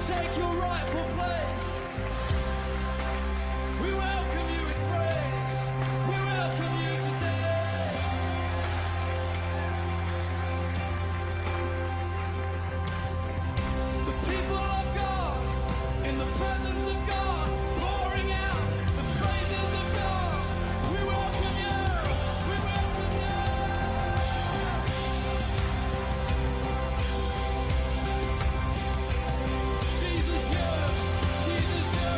take your rightful place. We welcome you with praise. We welcome you today. The people of God, in the presence of God, pouring out the praises of God. We welcome you. We welcome you. Jesus, you. Jesus, you.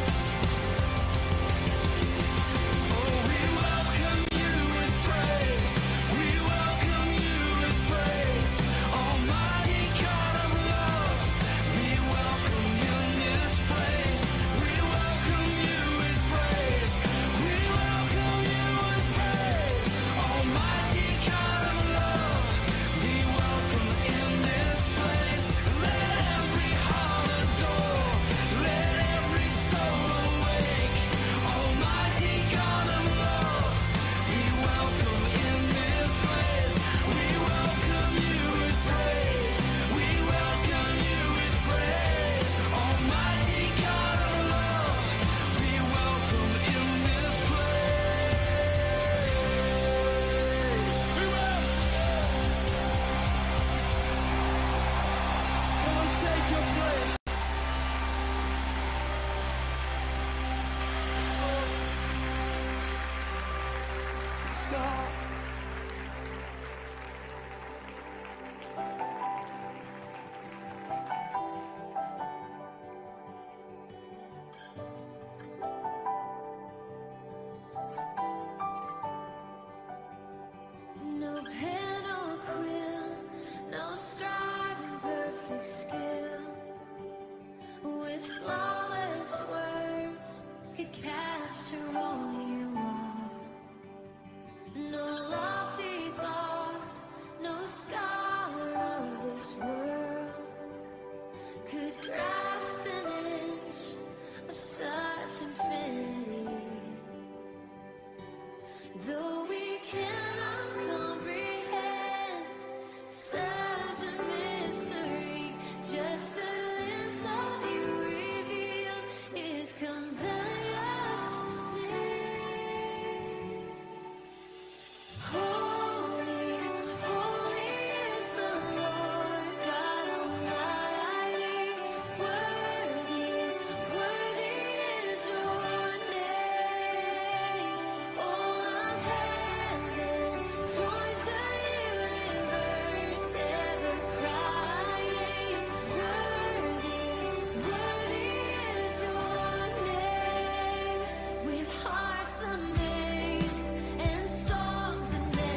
Oh, we welcome you with praise. We welcome you with praise. Almighty God of love, we welcome you in this place. We welcome you with praise. We welcome you with praise. Almighty God of love, we welcome in this place. Let every heart adore. Let every soul awake. Almighty God of love, we welcome in this place. We welcome you with praise. We welcome you with praise. Almighty God of love, we welcome in this place. We come and take your place. Yes, God. No pen or quill, no scribe in perfect skill, with flawless words could capture all you are. No lofty thought, no scholar of this world could grasp an inch of such infinity. Though we cannot comprehend such a mystery, just a glimpse of you revealed is compelling us to sing. Holy, holy is the Lord God Almighty. Worthy, worthy is your name. All of heaven joins the universe, ever crying. Worthy, worthy is your name. With hearts amazed and songs that never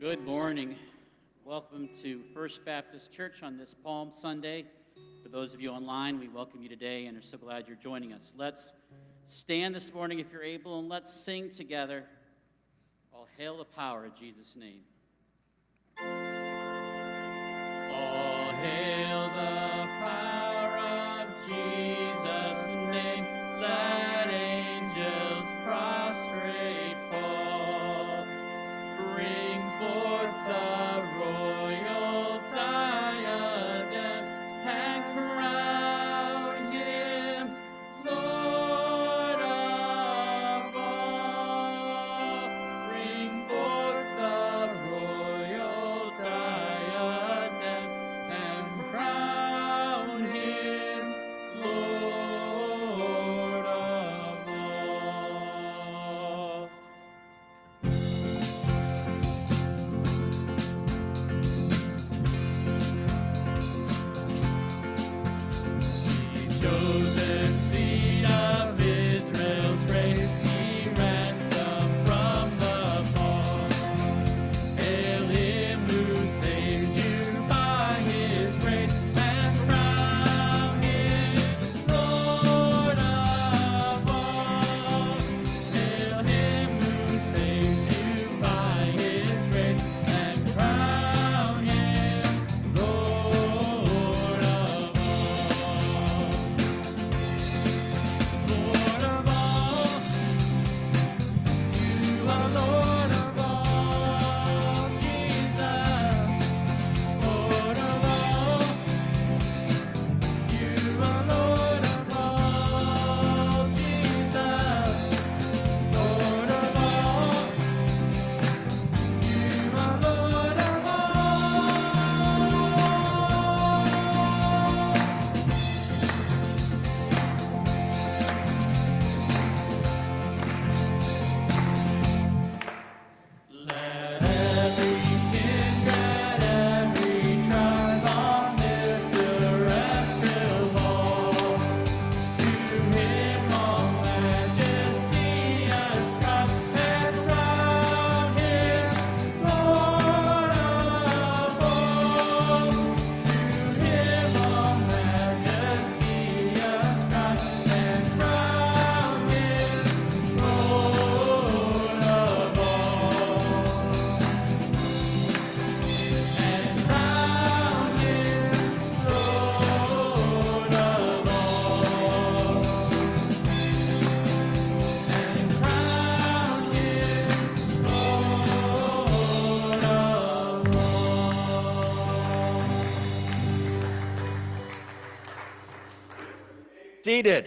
Good morning. Welcome to First Baptist Church on this Palm Sunday. For those of you online, we welcome you today and are so glad you're joining us. Let's stand this morning if you're able, and let's sing together, All Hail the Power of Jesus' Name. All hail the power of Jesus' name. Let angels prostrate fall. Bring forth the royal diadem and crown him Lord of all. Bring forth the royal diadem and crown him Lord of all. Chosen seed of Israel's race, he ransomed from the fall. Hail him who saved you by his grace, and crown him Lord of all. Hail him who saved you by his grace, and crown him Lord of all. Lord of all, you are Lord of all, Jesus. Lord of all, you are Lord of all, Jesus. Lord of all, you are Lord of Let every kindred, every tribe on this terrestrial ball, to him all majesty ascribe, and crown him Lord of all. To him all majesty ascribe, and crown him Lord of all. And crown him Lord of all. And crown him Lord of all. Seated.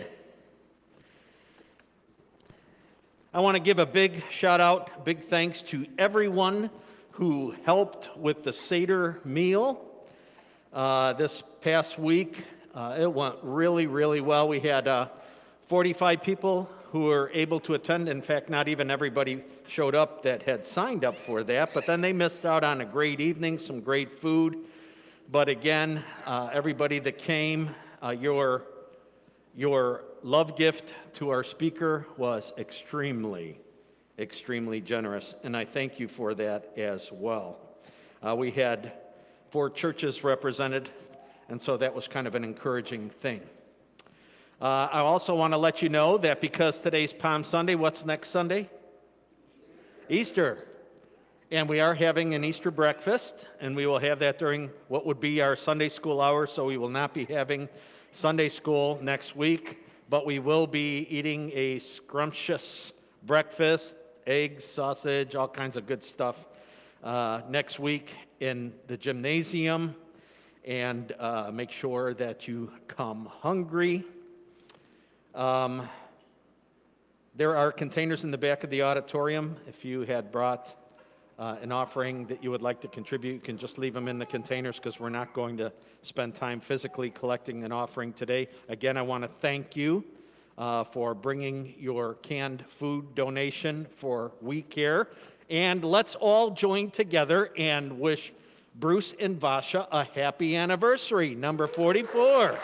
I want to give a big shout out, big thanks to everyone who helped with the Seder meal this past week. It went really, really well. We had 45 people who were able to attend. In fact, not even everybody showed up that had signed up for that, but then they missed out on a great evening, some great food. But again, everybody that came, your love gift to our speaker was extremely, extremely generous, and I thank you for that as well. We had 4 churches represented, and so that was kind of an encouraging thing. I also want to let you know that because today's Palm Sunday, what's next Sunday? Easter. And we are having an Easter breakfast, and we will have that during what would be our Sunday school hour, so we will not be having Sunday school next week, but we will be eating a scrumptious breakfast, eggs, sausage, all kinds of good stuff next week in the gymnasium, and make sure that you come hungry. There are containers in the back of the auditorium. If you had brought an offering that you would like to contribute, you can just leave them in the containers because we're not going to spend time physically collecting an offering today. Again, I want to thank you for bringing your canned food donation for We Care. And let's all join together and wish Bruce and Vasha a happy anniversary, number 44.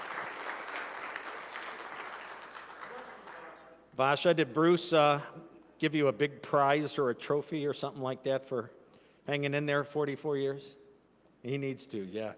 Vasha, did Bruce give you a big prize or a trophy or something like that for hanging in there 44 years? He needs to, yeah.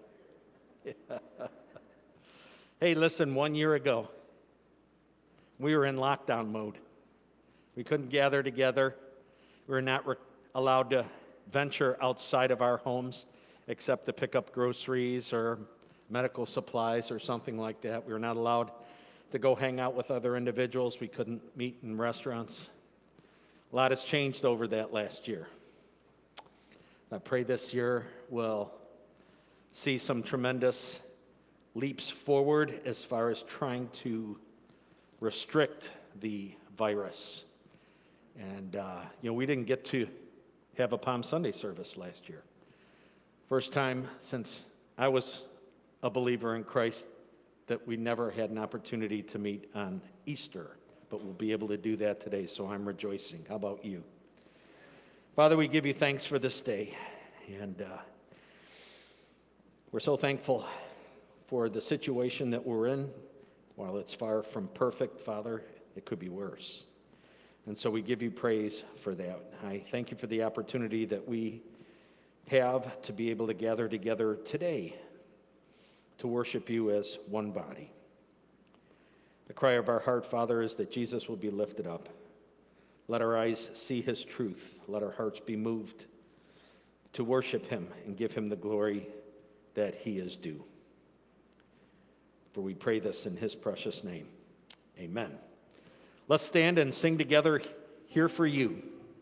Hey, listen, 1 year ago, we were in lockdown mode. We couldn't gather together. We were not allowed to venture outside of our homes except to pick up groceries or medical supplies or something like that. We were not allowed to go hang out with other individuals. We couldn't meet in restaurants. A lot has changed over that last year. I pray this year will see some tremendous leaps forward as far as trying to restrict the virus. And, we didn't get to have a Palm Sunday service last year. First time since I was a believer in Christ that we never had an opportunity to meet on Easter, but we'll be able to do that today, so I'm rejoicing. How about you? Father, we give you thanks for this day, and we're so thankful for the situation that we're in. While it's far from perfect, Father, it could be worse. And so we give you praise for that. I thank you for the opportunity that we have to be able to gather together today to worship you as one body. The cry of our heart, Father, is that Jesus will be lifted up. Let our eyes see his truth. Let our hearts be moved to worship him and give him the glory that he is due. For we pray this in his precious name. Amen. Let's stand and sing together, Here for You.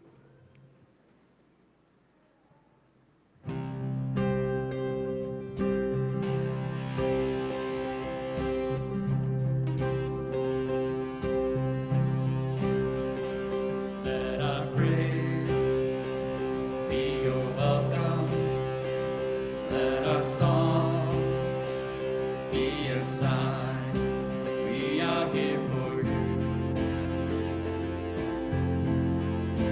Let our praise be your welcome. Let our songs be a sign we are here for you.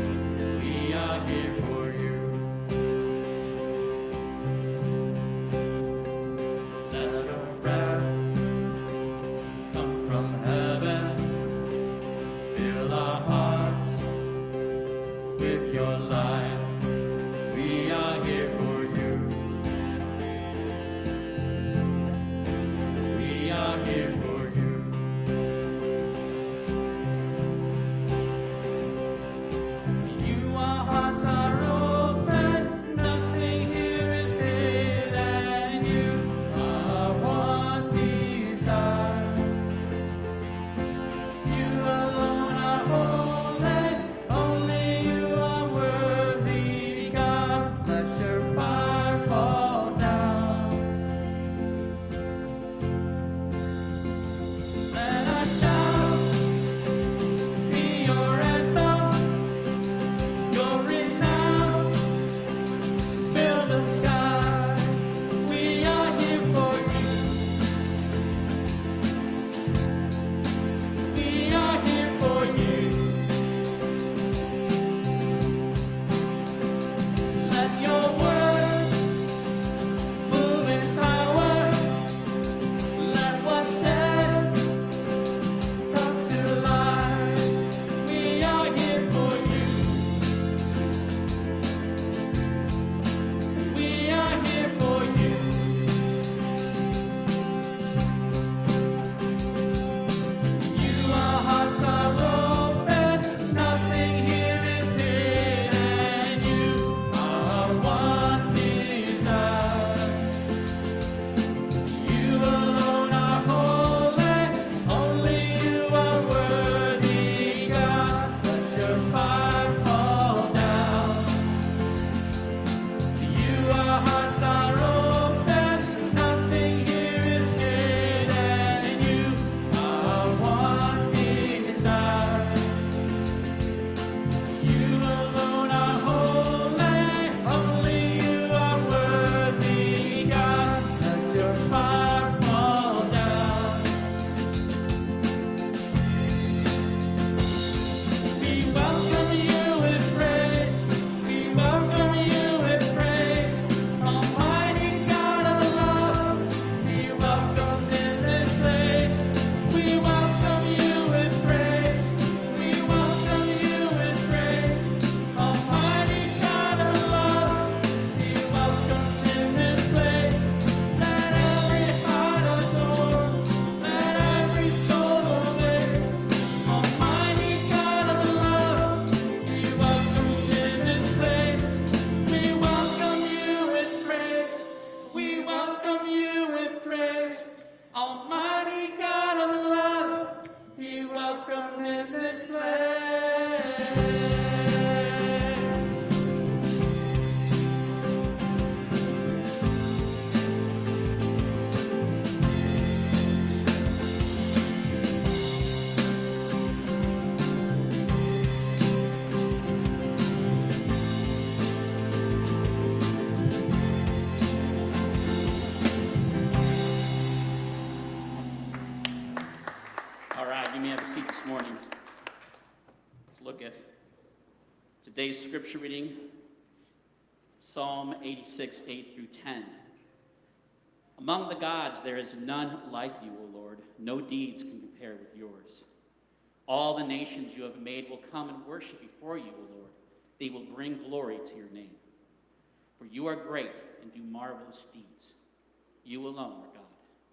this morning. Let's look at today's scripture reading, Psalm 86, 8 through 10. Among the gods there is none like you, O Lord. No deeds can compare with yours. All the nations you have made will come and worship before you, O Lord. They will bring glory to your name. For you are great and do marvelous deeds. You alone are God.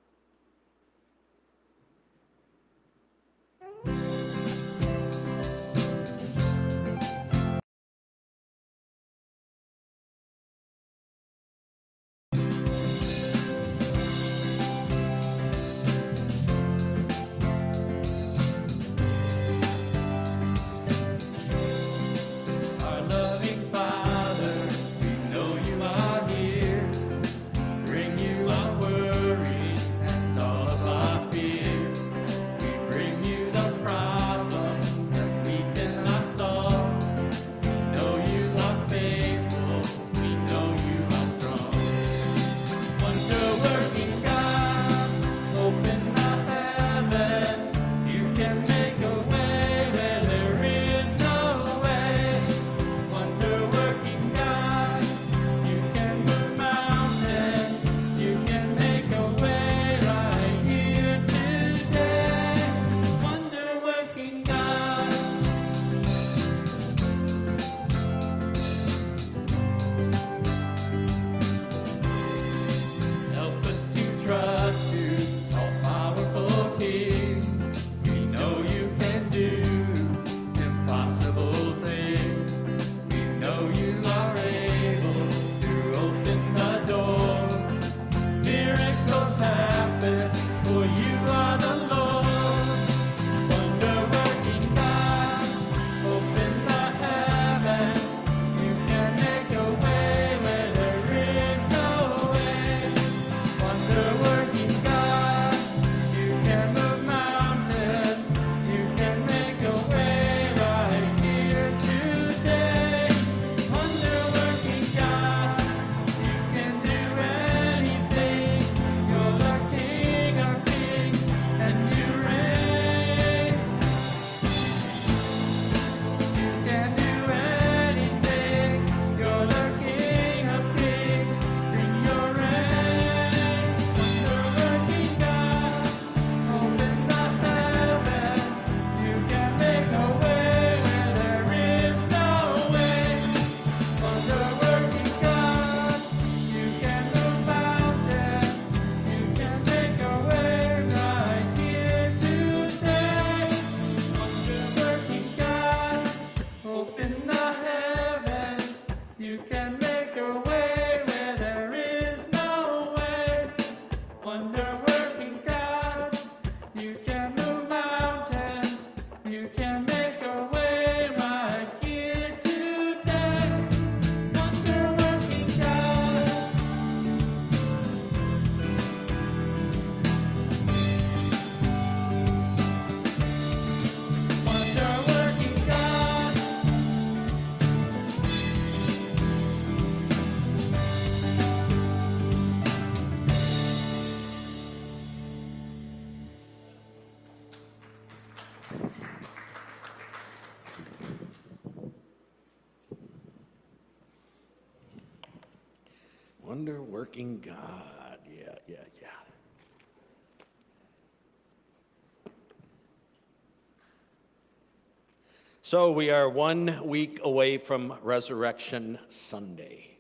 Our loving Father, we know you are here. Bring you our worries and all of our fears. We bring you the problems that we cannot solve. We know you are faithful, we know you are strong. Wonder-working God, open the heavens. You can make a way where there is no way. Wonder-working God, you can move mountains. You can make a way right here today. Wonder-working God. Help us to trust you, all-powerful King. We know you can do impossible things. We know you are able to open the door. Miracles happen, for you are the Lord. Wonder-working God, open the heavens. You can make a way where there is no way. Wonder-working God, you can move mountains. You can make a way right here today. Wonder-working God, you can do anything. You're the King of kings, and you reign. You can do anything. You're the King of kings. Bring your reign. Wonder-working God, open the heavens. You can make a way where there is no way. Wonder-working God, you can move mountains. You can make a way right here today. Wonder-working God, open the heavens. You can make a way where there is no way. Wonder-working God, you can move mountains. You can make a way right here today. Wonder-working God. Wonder-working God. Wonder-working God. Yeah. So we are 1 week away from Resurrection Sunday.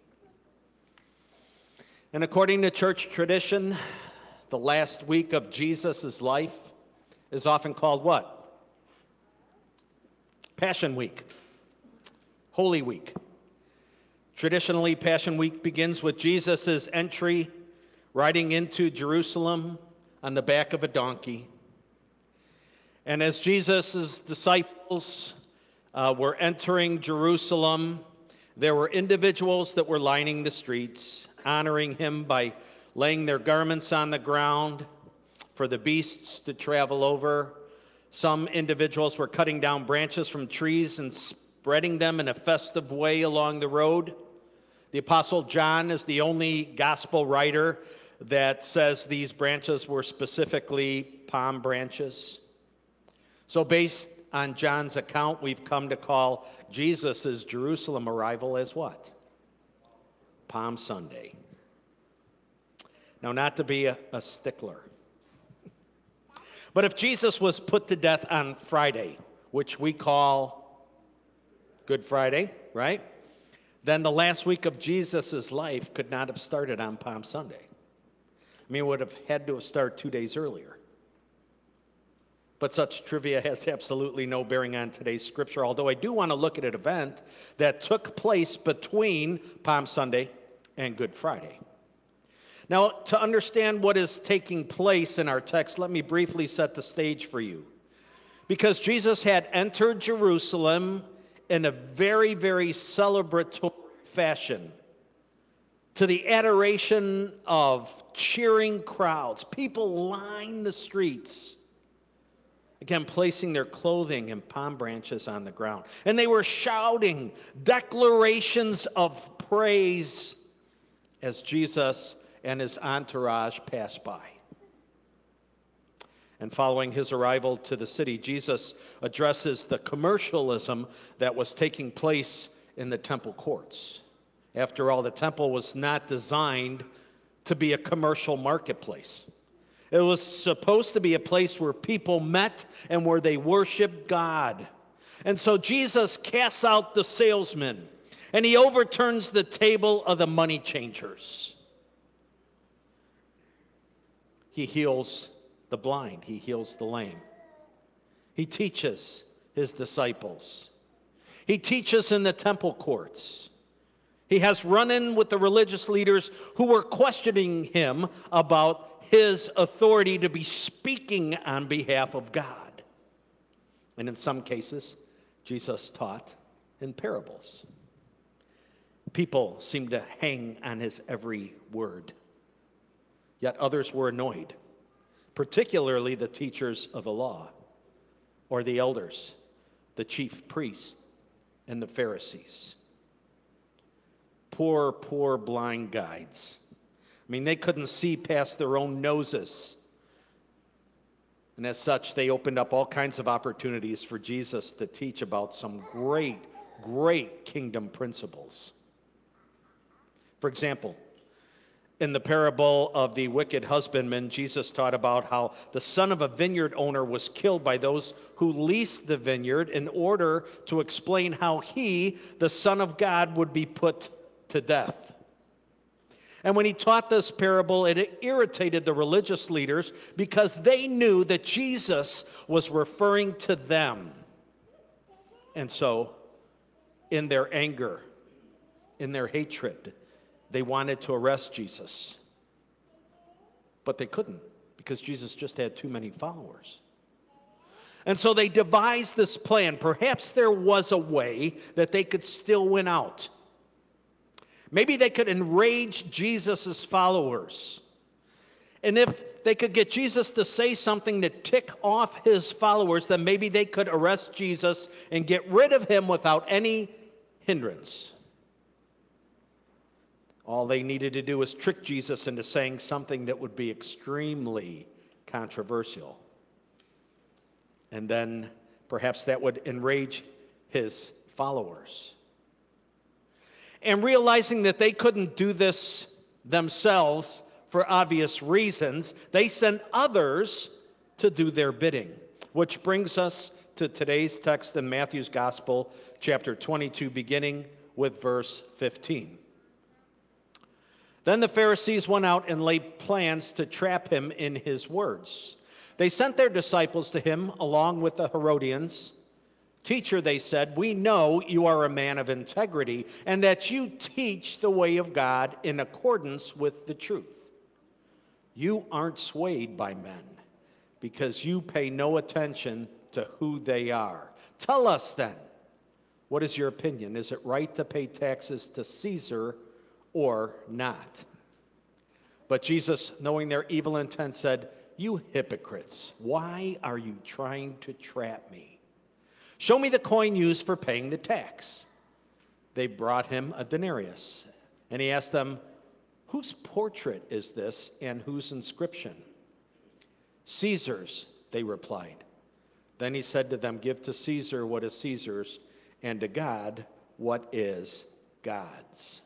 And according to church tradition, the last week of Jesus' life is often called what? Passion Week. Holy Week. Traditionally, Passion Week begins with Jesus' entry riding into Jerusalem on the back of a donkey. And as Jesus' disciples were entering Jerusalem, there were individuals that were lining the streets, honoring him by laying their garments on the ground for the beasts to travel over. Some individuals were cutting down branches from trees and spreading them in a festive way along the road. The Apostle John is the only gospel writer that says these branches were specifically palm branches. So based on John's account, we've come to call Jesus' Jerusalem arrival as what? Palm Sunday. Now, not to be a stickler, but if Jesus was put to death on Friday, which we call Good Friday, right? Then the last week of Jesus' life could not have started on Palm Sunday. I mean, it would have had to have started 2 days earlier. But such trivia has absolutely no bearing on today's scripture, although I do want to look at an event that took place between Palm Sunday and Good Friday. Now, to understand what is taking place in our text, let me briefly set the stage for you. Because Jesus had entered Jerusalem in a very, very celebratory fashion, to the adoration of cheering crowds. People lined the streets, again, placing their clothing and palm branches on the ground. And they were shouting declarations of praise as Jesus and his entourage passed by. And following his arrival to the city, Jesus addresses the commercialism that was taking place in the temple courts. After all, the temple was not designed to be a commercial marketplace. It was supposed to be a place where people met and where they worshiped God. And so Jesus casts out the salesmen, and he overturns the table of the money changers. He heals the blind. He heals the lame. He teaches his disciples. He teaches in the temple courts. He has run-in with the religious leaders who were questioning him about his authority to be speaking on behalf of God. And in some cases, Jesus taught in parables. People seemed to hang on his every word. Yet others were annoyed, particularly the teachers of the law, or the elders, the chief priests, and the Pharisees. Poor, poor blind guides. I mean, they couldn't see past their own noses. And as such, they opened up all kinds of opportunities for Jesus to teach about some great, great kingdom principles. For example, in the parable of the wicked husbandman, Jesus taught about how the son of a vineyard owner was killed by those who leased the vineyard in order to explain how he, the Son of God, would be put to death. And when he taught this parable, it irritated the religious leaders because they knew that Jesus was referring to them. And so, in their anger, in their hatred, they wanted to arrest Jesus. But they couldn't because Jesus just had too many followers. And so they devised this plan. Perhaps there was a way that they could still win out. Maybe they could enrage Jesus' followers. And if they could get Jesus to say something to tick off his followers, then maybe they could arrest Jesus and get rid of him without any hindrance. All they needed to do was trick Jesus into saying something that would be extremely controversial. And then perhaps that would enrage his followers. And realizing that they couldn't do this themselves for obvious reasons, they sent others to do their bidding. Which brings us to today's text in Matthew's Gospel, chapter 22, beginning with verse 15. Then the Pharisees went out and laid plans to trap him in his words. They sent their disciples to him along with the Herodians. Teacher, they said, we know you are a man of integrity and that you teach the way of God in accordance with the truth. You aren't swayed by men because you pay no attention to who they are. Tell us then, what is your opinion? Is it right to pay taxes to Caesar or not? But Jesus, knowing their evil intent, said, you hypocrites, why are you trying to trap me? Show me the coin used for paying the tax. They brought him a denarius, and he asked them, whose portrait is this and whose inscription? Caesar's, they replied. Then he said to them, give to Caesar what is Caesar's, and to God what is God's.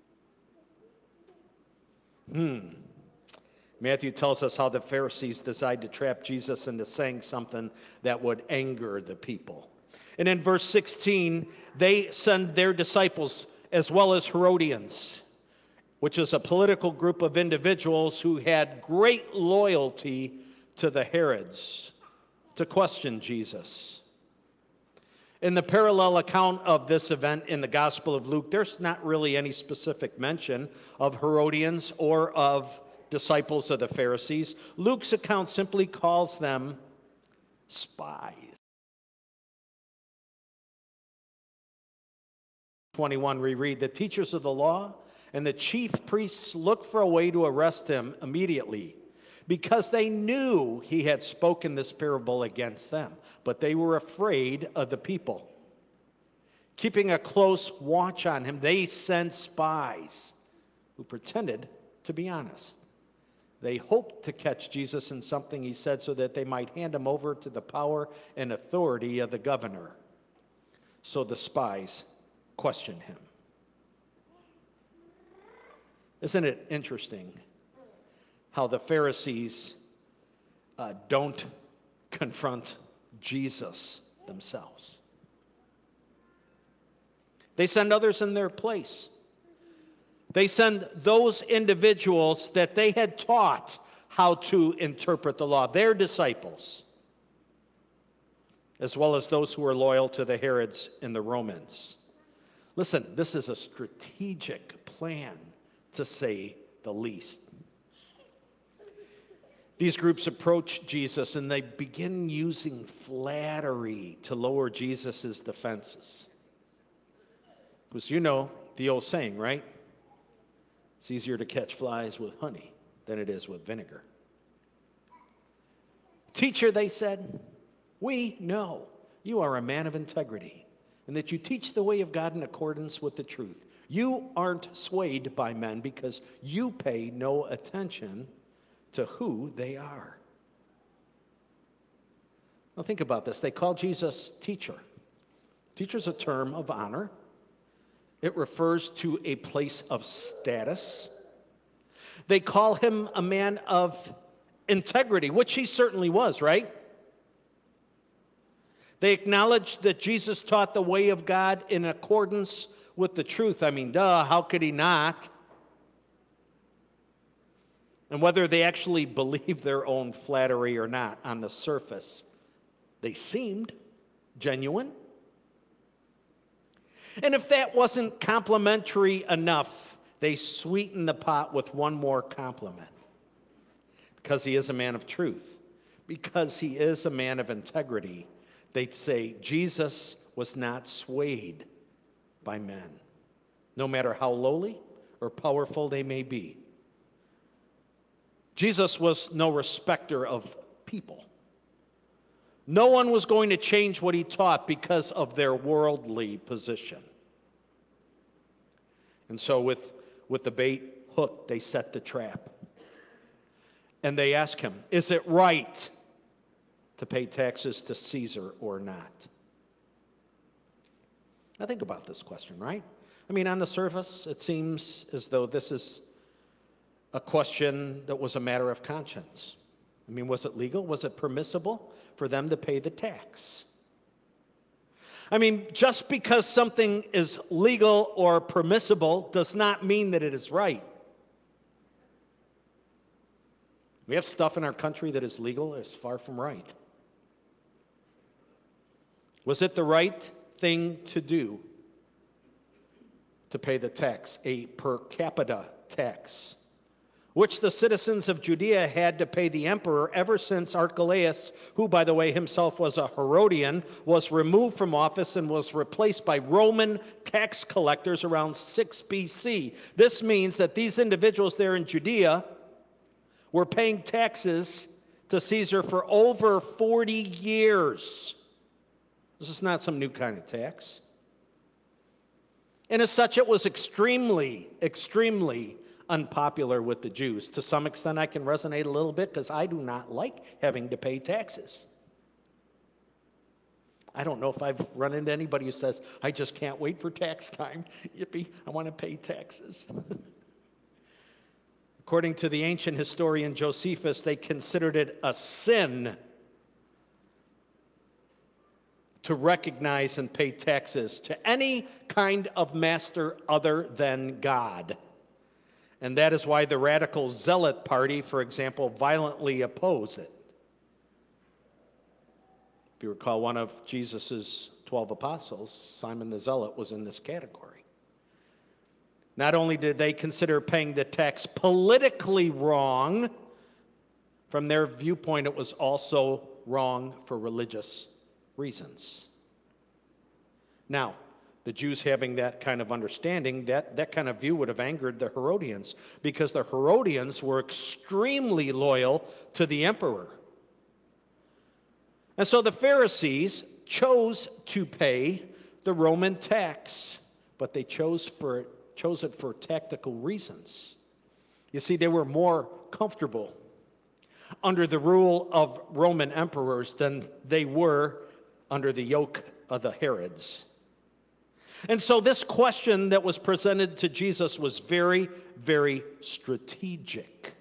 Matthew tells us how the Pharisees decided to trap Jesus into saying something that would anger the people. And in verse 16, they send their disciples as well as Herodians, which is a political group of individuals who had great loyalty to the Herods, to question Jesus. In the parallel account of this event in the Gospel of Luke, there's not really any specific mention of Herodians or of disciples of the Pharisees. Luke's account simply calls them spies. 21, we read, the teachers of the law and the chief priests looked for a way to arrest him immediately, because they knew he had spoken this parable against them, but they were afraid of the people. Keeping a close watch on him, they sent spies who pretended to be honest. They hoped to catch Jesus in something he said so that they might hand him over to the power and authority of the governor. So the spies questioned him. Isn't it interesting how the Pharisees don't confront Jesus themselves? They send others in their place. They send those individuals that they had taught how to interpret the law, their disciples, as well as those who were loyal to the Herods and the Romans. Listen, this is a strategic plan, to say the least. These groups approach Jesus and they begin using flattery to lower Jesus' defenses. Because you know the old saying, right? It's easier to catch flies with honey than it is with vinegar. Teacher, they said, we know you are a man of integrity and that you teach the way of God in accordance with the truth. You aren't swayed by men because you pay no attention to who they are. Now think about this. They call Jesus teacher. Teacher's a term of honor. It refers to a place of status. They call him a man of integrity, which he certainly was, right? They acknowledge that Jesus taught the way of God in accordance with the truth. I mean, duh, how could he not? And whether they actually believe their own flattery or not, on the surface, they seemed genuine. And if that wasn't complimentary enough, they sweeten the pot with one more compliment. Because he is a man of truth, because he is a man of integrity, they'd say Jesus was not swayed by men, no matter how lowly or powerful they may be. Jesus was no respecter of people. No one was going to change what he taught because of their worldly position. And so with the bait hook, they set the trap. And they ask him, is it right to pay taxes to Caesar or not? Now think about this question, right? I mean, on the surface, it seems as though this is a question that was a matter of conscience. I mean, was it legal? Was it permissible for them to pay the tax? I mean, just because something is legal or permissible does not mean that it is right. We have stuff in our country that is legal, it's far from right. Was it the right thing to do to pay the tax, a per capita tax, which the citizens of Judea had to pay the emperor ever since Archelaus, who, by the way, himself was a Herodian, was removed from office and was replaced by Roman tax collectors around 6 BC. This means that these individuals there in Judea were paying taxes to Caesar for over 40 years. This is not some new kind of tax. And as such, it was extremely, extremely unpopular with the Jews. To some extent, I can resonate a little bit because I do not like having to pay taxes. I don't know if I've run into anybody who says, I just can't wait for tax time. Yippee, I want to pay taxes. According to the ancient historian Josephus, they considered it a sin to recognize and pay taxes to any kind of master other than God. And that is why the radical zealot party, for example, violently oppose it. If you recall, one of Jesus' 12 apostles, Simon the Zealot, was in this category. Not only did they consider paying the tax politically wrong, from their viewpoint, it was also wrong for religious reasons. Now, the Jews having that kind of understanding, that kind of view would have angered the Herodians, because the Herodians were extremely loyal to the emperor. And so the Pharisees chose to pay the Roman tax, but they chose it for tactical reasons. You see, they were more comfortable under the rule of Roman emperors than they were under the yoke of the Herods. And so this question that was presented to Jesus was very, very strategic.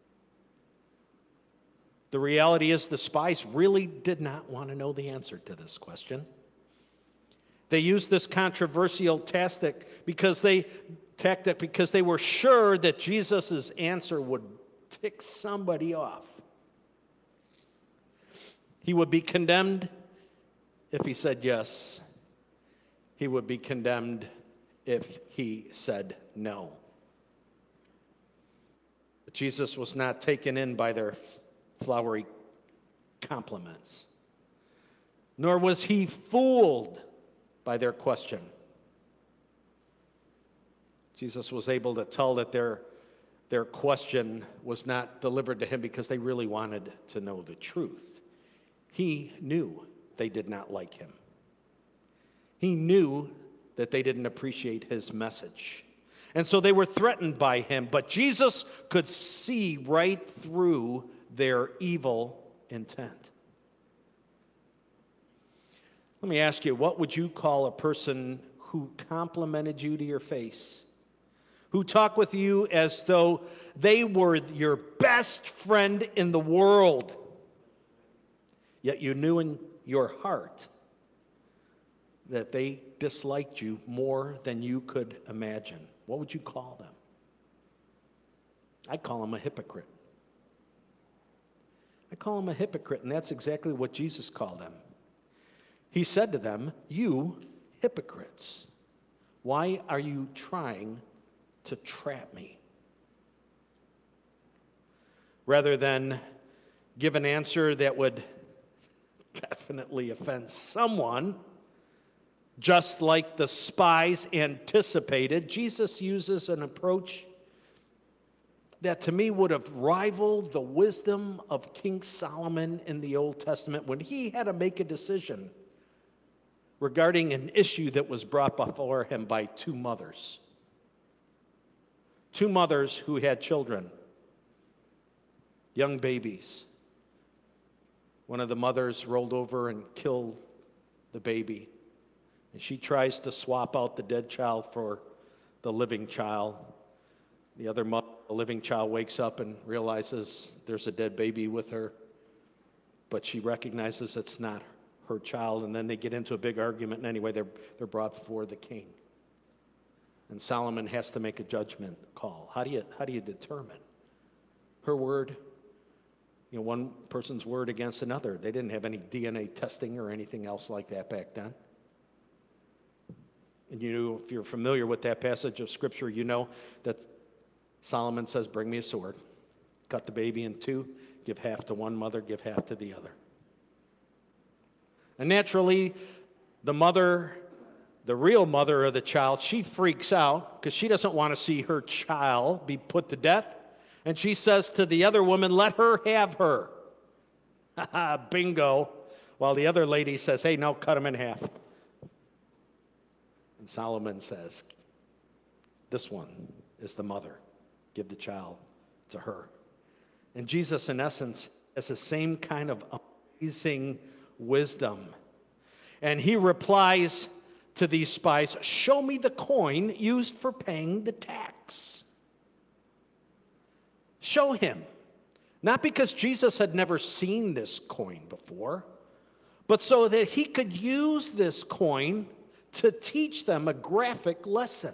The reality is the spies really did not want to know the answer to this question. They used this controversial tactic because they were sure that Jesus' answer would tick somebody off. He would be condemned if he said yes. He would be condemned if he said no. But Jesus was not taken in by their flowery compliments, nor was he fooled by their question. Jesus was able to tell that their question was not delivered to him because they really wanted to know the truth. He knew they did not like him. He knew that they didn't appreciate his message. And so they were threatened by him, but Jesus could see right through their evil intent. Let me ask you, what would you call a person who complimented you to your face? Who talked with you as though they were your best friend in the world, yet you knew in your heart that they disliked you more than you could imagine? What would you call them? I'd call them a hypocrite. I call them a hypocrite, and that's exactly what Jesus called them. He said to them, "You hypocrites, why are you trying to trap me?" Rather than give an answer that would definitely offend someone, just like the spies anticipated, Jesus uses an approach that to me would have rivaled the wisdom of King Solomon in the Old Testament when he had to make a decision regarding an issue that was brought before him by two mothers. Two mothers who had children, young babies. One of the mothers rolled over and killed the baby. And she tries to swap out the dead child for the living child. The other mother, the living child, wakes up and realizes there's a dead baby with her, but she recognizes it's not her child, and then they get into a big argument, and anyway, they're brought before the king. And Solomon has to make a judgment call. How do you determine her word? One person's word against another. They didn't have any DNA testing or anything else like that back then. And if you're familiar with that passage of Scripture, you know that Solomon says, "Bring me a sword, cut the baby in two, give half to one mother, give half to the other." And naturally, the mother, the real mother of the child, she freaks out because she doesn't want to see her child be put to death. And she says to the other woman, "Let her have her." Bingo. While the other lady says, "Hey, no, cut him in half." And Solomon says, "This one is the mother. Give the child to her." And Jesus, in essence, has the same kind of amazing wisdom. And he replies to these spies, "Show me the coin used for paying the tax." Show him. Not because Jesus had never seen this coin before, but so that he could use this coin to teach them a graphic lesson.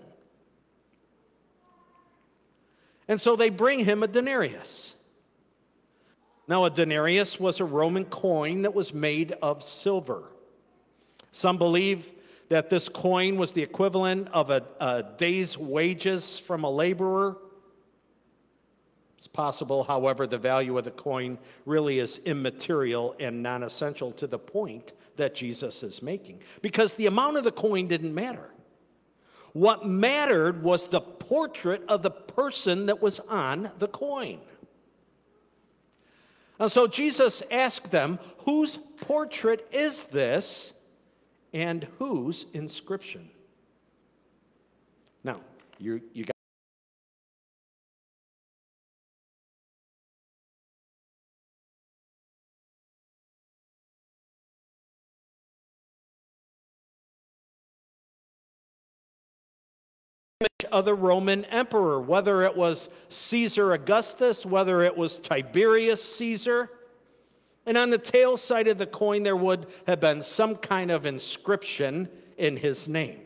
And so they bring him a denarius. Now, a denarius was a Roman coin that was made of silver. Some believe that this coin was the equivalent of a day's wages from a laborer. It's possible, however, the value of the coin really is immaterial and non-essential to the point that Jesus is making, because the amount of the coin didn't matter. What mattered was the portrait of the person that was on the coin. And so Jesus asked them, whose portrait is this and whose inscription? Now, you got of the Roman emperor, whether it was Caesar Augustus, whether it was Tiberius Caesar. And on the tail side of the coin, there would have been some kind of inscription in his name.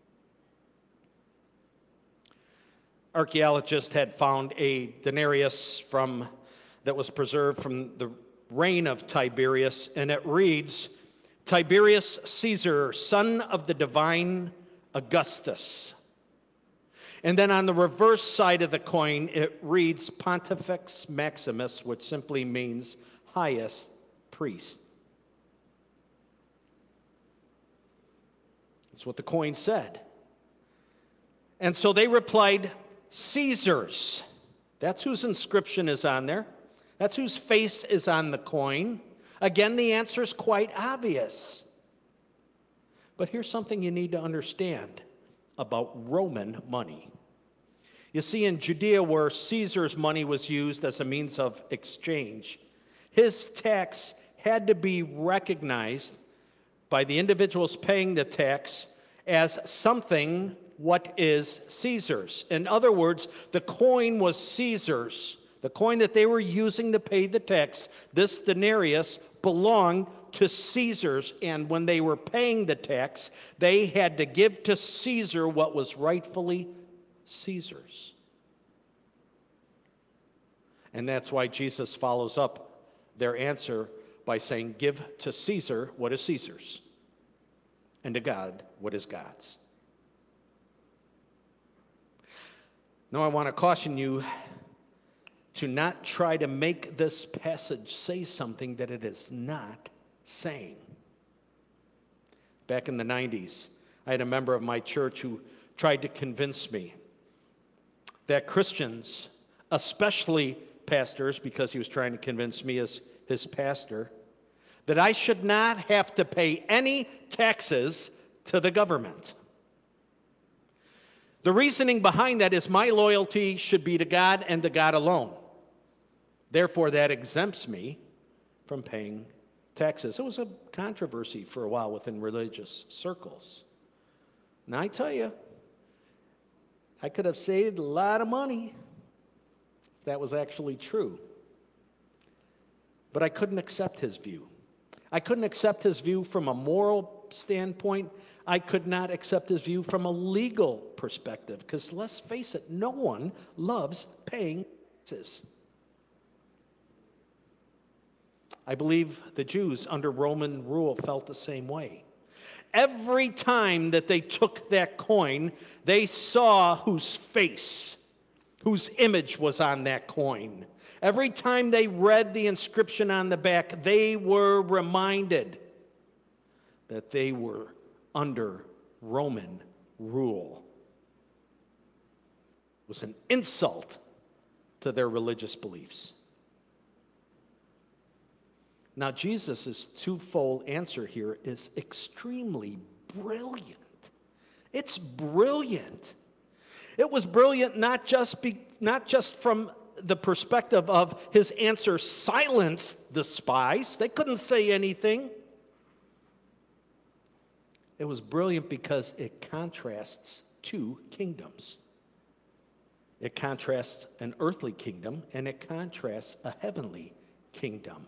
Archaeologists had found a denarius that was preserved from the reign of Tiberius, and it reads, "Tiberius Caesar, son of the divine Augustus." And then on the reverse side of the coin, it reads Pontifex Maximus, which simply means highest priest. That's what the coin said. And so they replied, "Caesar's." That's whose inscription is on there. That's whose face is on the coin. Again, the answer is quite obvious. But here's something you need to understand about Roman money. You see, in Judea, where Caesar's money was used as a means of exchange, his tax had to be recognized by the individuals paying the tax as something what is Caesar's. In other words, the coin was Caesar's. The coin that they were using to pay the tax, this denarius, belonged to Caesar's, and when they were paying the tax, they had to give to Caesar what was rightfully Caesar's. And that's why Jesus follows up their answer by saying, "Give to Caesar what is Caesar's, and to God what is God's." Now, I want to caution you to not try to make this passage say something that it is not saying. Back in the 90s, I had a member of my church who tried to convince me that Christians, especially pastors, because he was trying to convince me as his pastor, that I should not have to pay any taxes to the government. The reasoning behind that is my loyalty should be to God and to God alone. Therefore, that exempts me from paying taxes. It was a controversy for a while within religious circles. Now, I tell you, I could have saved a lot of money if that was actually true. But I couldn't accept his view. I couldn't accept his view from a moral standpoint. I could not accept his view from a legal perspective, because let's face it, no one loves paying taxes. I believe the Jews under Roman rule felt the same way. Every time that they took that coin, they saw whose face, whose image was on that coin. Every time they read the inscription on the back, they were reminded that they were under Roman rule. It was an insult to their religious beliefs. Now, Jesus' twofold answer here is extremely brilliant. It's brilliant. It was brilliant not just from the perspective of his answer silenced the spies. They couldn't say anything. It was brilliant because it contrasts two kingdoms. It contrasts an earthly kingdom and it contrasts a heavenly kingdom.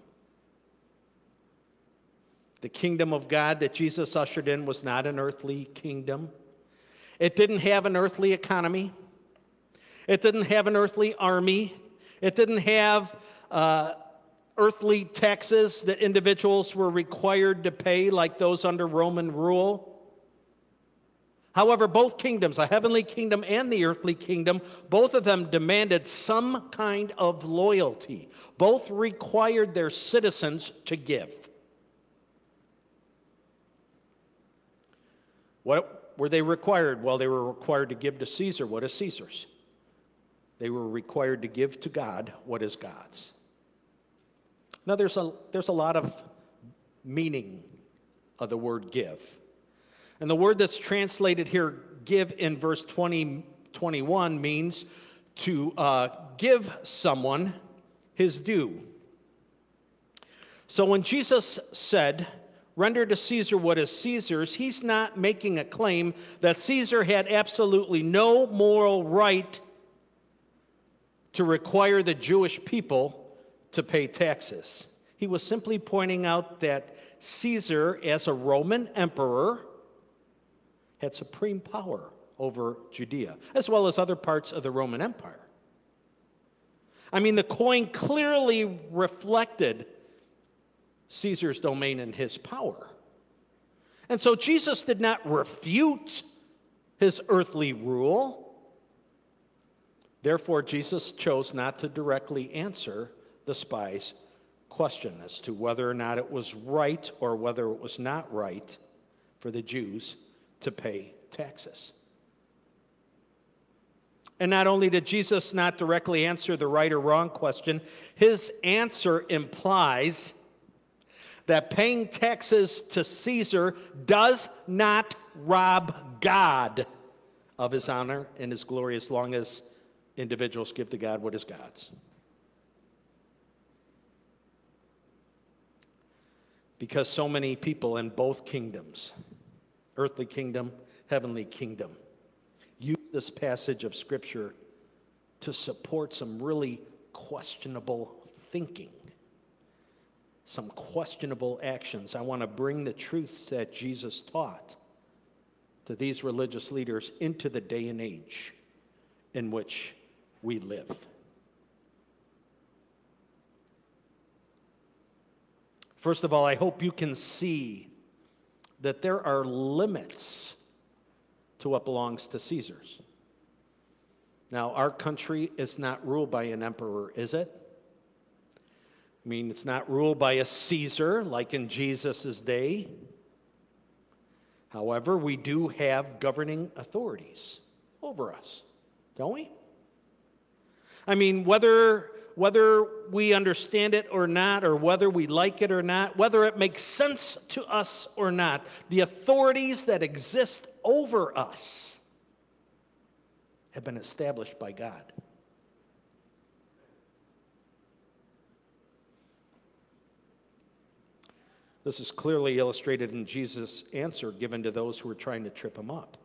The kingdom of God that Jesus ushered in was not an earthly kingdom. It didn't have an earthly economy. It didn't have an earthly army. It didn't have earthly taxes that individuals were required to pay like those under Roman rule. However, both kingdoms, a heavenly kingdom and the earthly kingdom, both of them demanded some kind of loyalty. Both required their citizens to give. What were they required? Well, they were required to give to Caesar what is Caesar's. They were required to give to God what is God's. Now, there's a lot of meaning of the word give. And the word that's translated here, give, in verse 21 means to give someone his due. So when Jesus said, render to Caesar what is Caesar's, he's not making a claim that Caesar had absolutely no moral right to require the Jewish people to pay taxes. He was simply pointing out that Caesar, as a Roman emperor, had supreme power over Judea, as well as other parts of the Roman Empire. I mean, the coin clearly reflected Caesar's domain and his power. And so Jesus did not refute his earthly rule. Therefore, Jesus chose not to directly answer the spy's question as to whether or not it was right or whether it was not right for the Jews to pay taxes. And not only did Jesus not directly answer the right or wrong question, his answer implies that paying taxes to Caesar does not rob God of his honor and his glory as long as individuals give to God what is God's. Because so many people in both kingdoms, earthly kingdom, heavenly kingdom, use this passage of Scripture to support some really questionable thinking, some questionable actions. I want to bring the truths that Jesus taught to these religious leaders into the day and age in which we live. First of all, I hope you can see that there are limits to what belongs to Caesar's. Now, our country is not ruled by an emperor, is it? I mean, it's not ruled by a Caesar like in Jesus' day. However, we do have governing authorities over us, don't we? I mean, whether we understand it or not, or whether we like it or not, whether it makes sense to us or not, the authorities that exist over us have been established by God. This is clearly illustrated in Jesus' answer given to those who were trying to trip him up.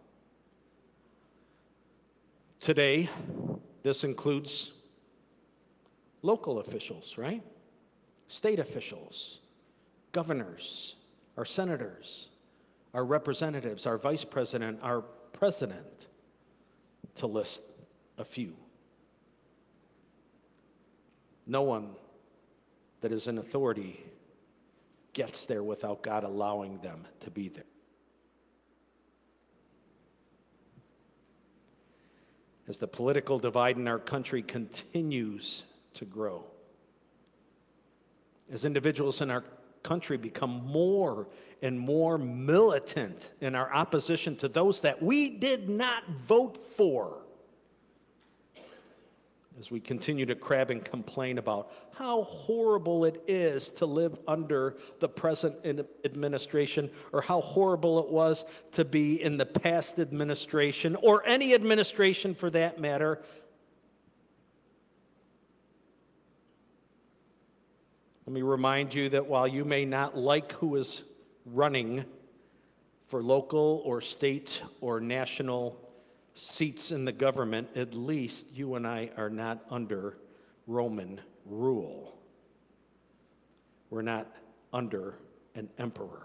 Today, this includes local officials, right? State officials, governors, our senators, our representatives, our vice president, our president, to list a few. No one that is in authority gets there without God allowing them to be there. As the political divide in our country continues to grow, as individuals in our country become more and more militant in our opposition to those that we did not vote for, as we continue to crab and complain about how horrible it is to live under the present administration, or how horrible it was to be in the past administration, or any administration for that matter, let me remind you that while you may not like who is running for local or state or national seats in the government, at least you and I are not under Roman rule. We're not under an emperor.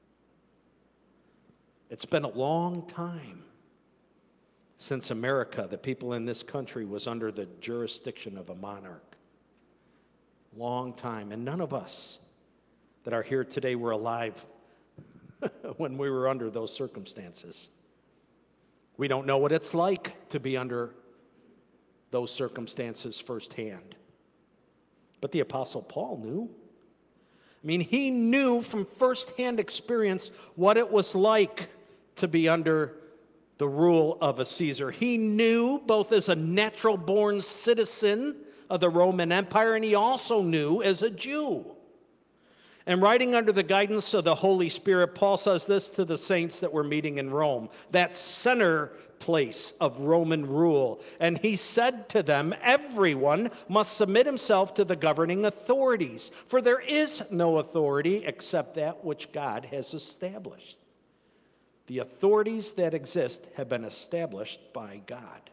It's been a long time since America, the people in this country, was under the jurisdiction of a monarch. Long time. And none of us that are here today were alive when we were under those circumstances. We don't know what it's like to be under those circumstances firsthand. But the Apostle Paul knew. I mean, he knew from firsthand experience what it was like to be under the rule of a Caesar. He knew both as a natural-born citizen of the Roman Empire, and he also knew as a Jew. And writing under the guidance of the Holy Spirit, Paul says this to the saints that were meeting in Rome, that center place of Roman rule. And he said to them, everyone must submit himself to the governing authorities, for there is no authority except that which God has established. The authorities that exist have been established by God.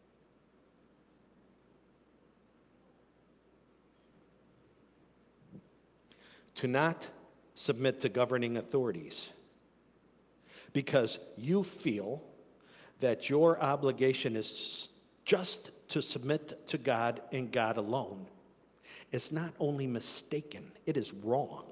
To not submit to governing authorities because you feel that your obligation is just to submit to God and God alone is not only mistaken, it is wrong.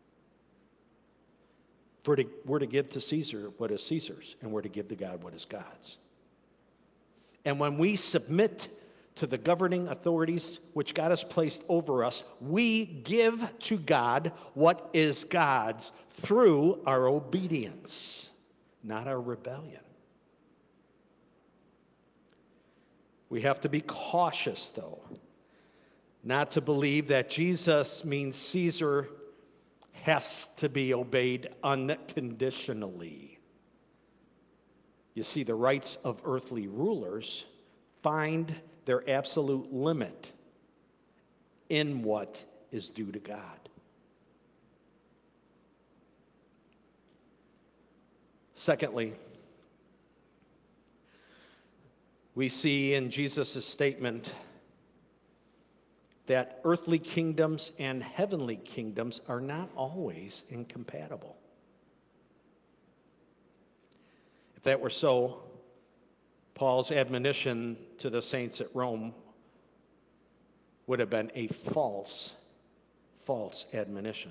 We're to give to Caesar what is Caesar's, and we're to give to God what is God's. And when we submit to the governing authorities which God has placed over us, we give to God what is God's through our obedience, not our rebellion. We have to be cautious, though, not to believe that Jesus means Caesar has to be obeyed unconditionally. You see, the rights of earthly rulers find their absolute limit in what is due to God. Secondly, we see in Jesus' statement that earthly kingdoms and heavenly kingdoms are not always incompatible. If that were so, Paul's admonition to the saints at Rome would have been a false admonition.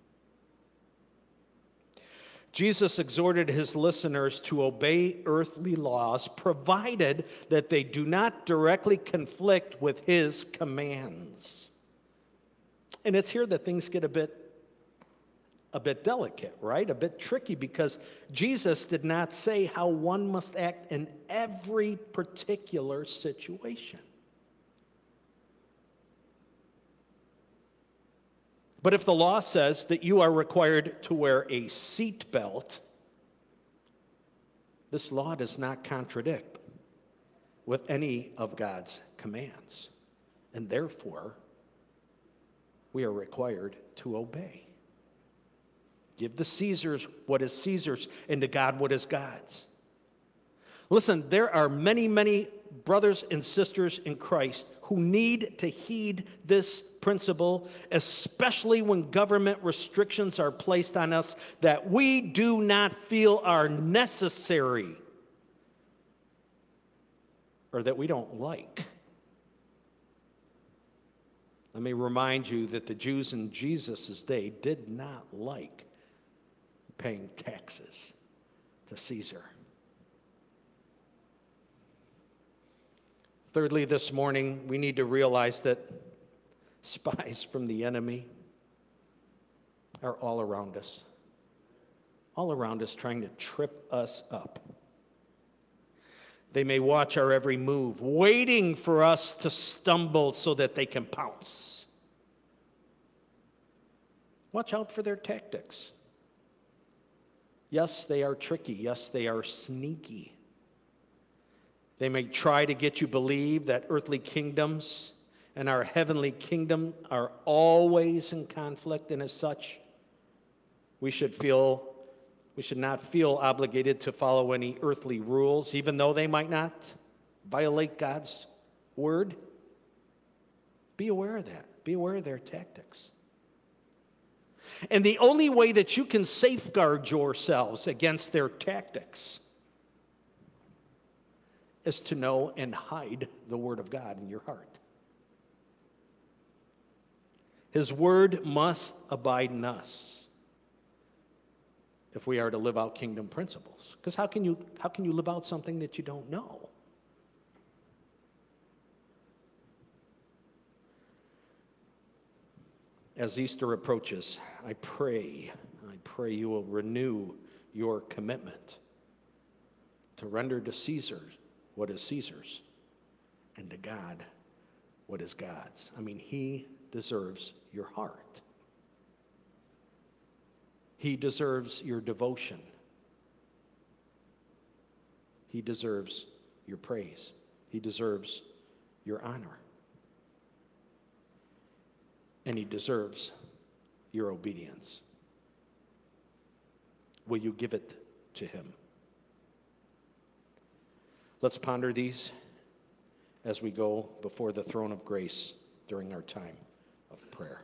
Jesus exhorted his listeners to obey earthly laws, provided that they do not directly conflict with his commands. And it's here that things get a bit delicate, right? A bit tricky, because Jesus did not say how one must act in every particular situation. But if the law says that you are required to wear a seat belt, this law does not contradict with any of God's commands. And therefore, we are required to obey. Give to Caesar's what is Caesar's, and to God what is God's. Listen, there are many, many brothers and sisters in Christ who need to heed this principle, especially when government restrictions are placed on us that we do not feel are necessary or that we don't like. Let me remind you that the Jews in Jesus' day did not like paying taxes to Caesar. Thirdly, this morning, we need to realize that spies from the enemy are all around us trying to trip us up. They may watch our every move, waiting for us to stumble so that they can pounce. Watch out for their tactics. Yes, they are tricky. Yes, they are sneaky. They may try to get you to believe that earthly kingdoms and our heavenly kingdom are always in conflict, and as such, we should feel We should not feel obligated to follow any earthly rules, even though they might not violate God's word. Be aware of that. Be aware of their tactics. And the only way that you can safeguard yourselves against their tactics is to know and hide the Word of God in your heart. His Word must abide in us if we are to live out kingdom principles. Because how can you live out something that you don't know? As Easter approaches, I pray you will renew your commitment to render to Caesar what is Caesar's and to God what is God's. I mean, he deserves your heart. He deserves your devotion. He deserves your praise. He deserves your honor. And he deserves your obedience. Will you give it to him? Let's ponder these as we go before the throne of grace during our time of prayer.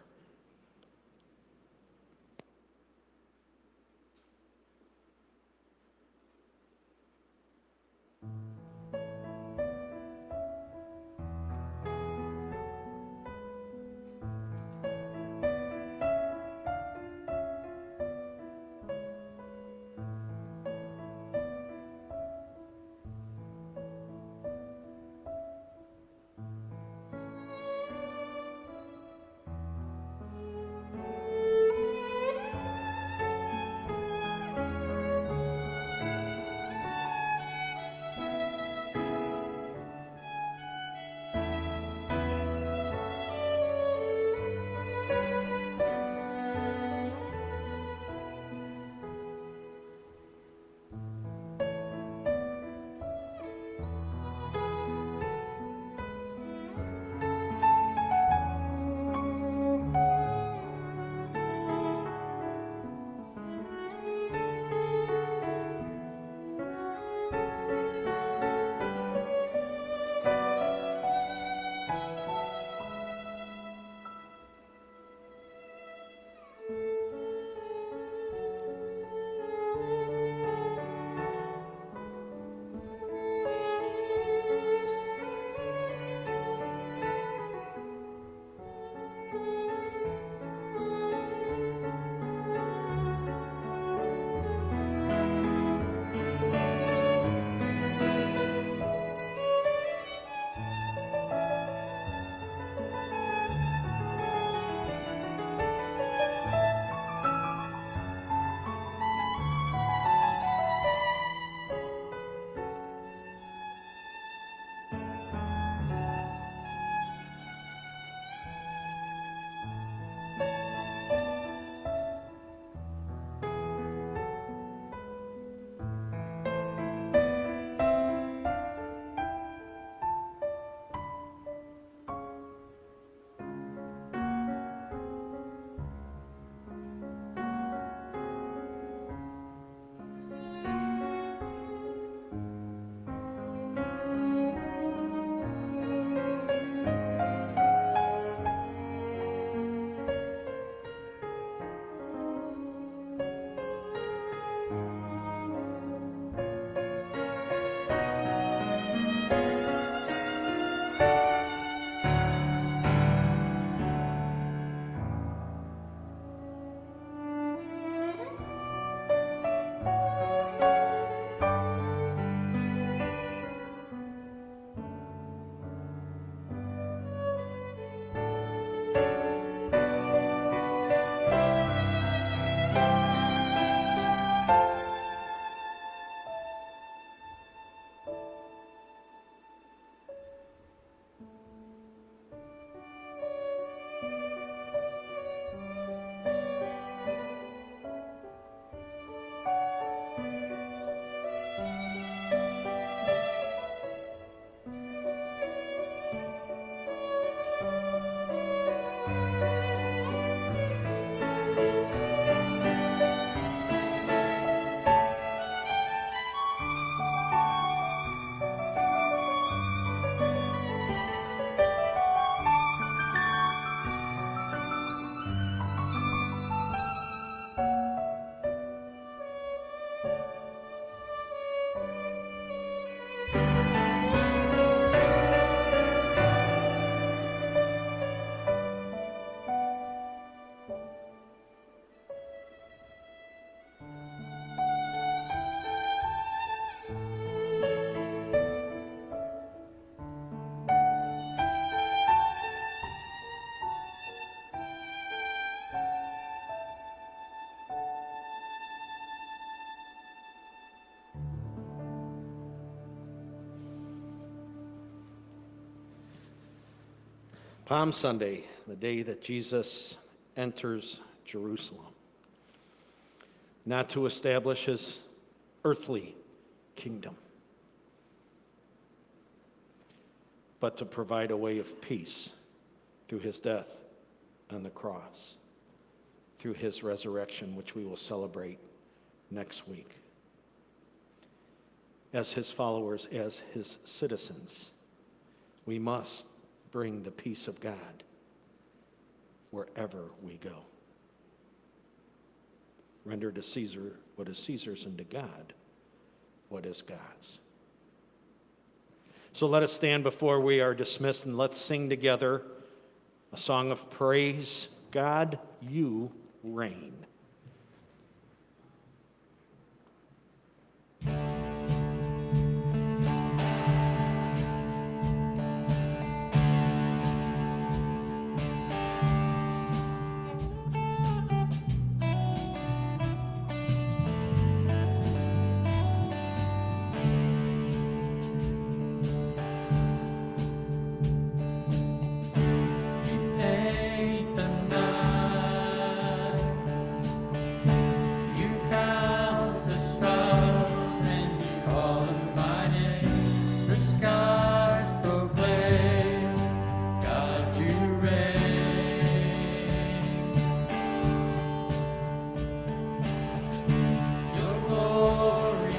Palm Sunday, the day that Jesus enters Jerusalem, not to establish his earthly kingdom, but to provide a way of peace through his death on the cross, through his resurrection, which we will celebrate next week. As his followers, as his citizens, we must bring the peace of God wherever we go. Render to Caesar what is Caesar's, and to God what is God's. So let us stand before we are dismissed, and let's sing together a song of praise. God, you reign. Paint the night. You count the stars and you call them by name. The skies proclaim, God, you reign. Your glory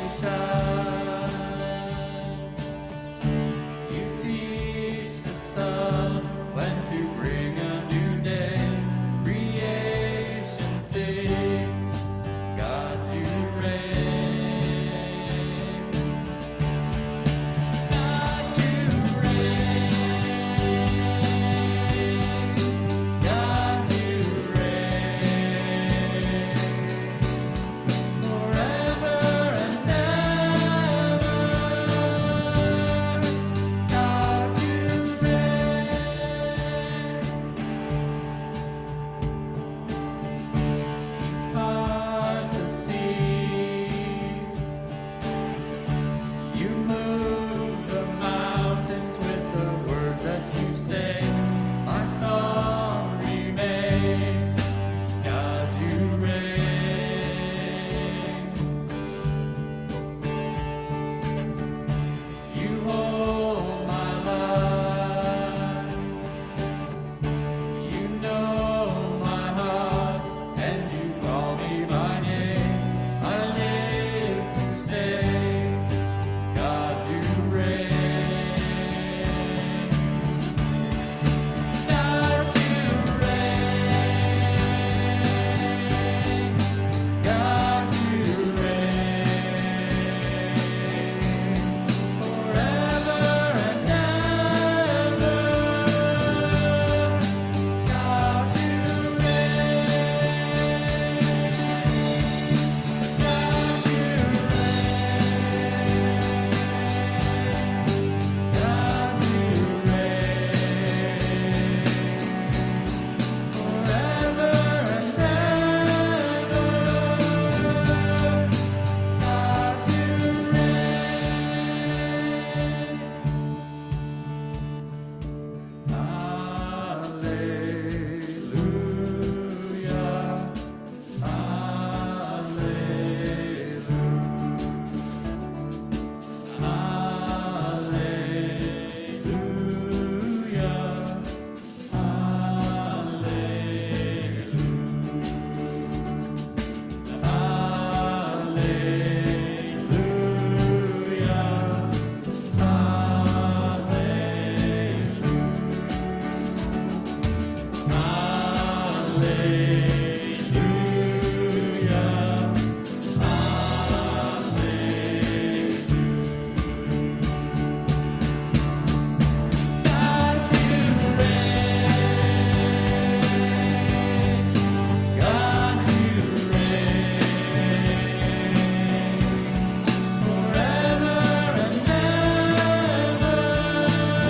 shines. You teach the sun when to bring a new day. Creation sings, God, you reign. God, you reign. God, you reign. Forever and ever. God, you reign. You part the seas. You move the mountains with the words that you say. My song remains. God, you reign. You hold my life. You know my heart, and you call me by name. I live to say, God, you reign. God, you reign. God, you reign. Forever and ever. God, you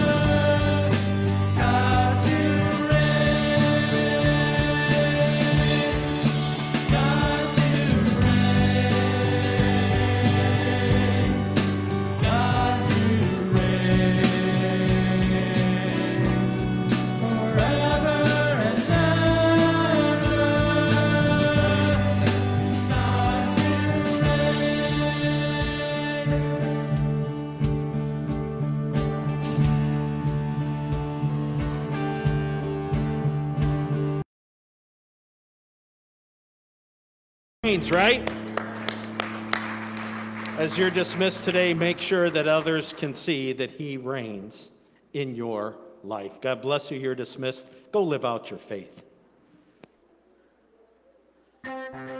reign. Reigns, right? As you're dismissed today, make sure that others can see that he reigns in your life. God bless you. You're dismissed. Go live out your faith.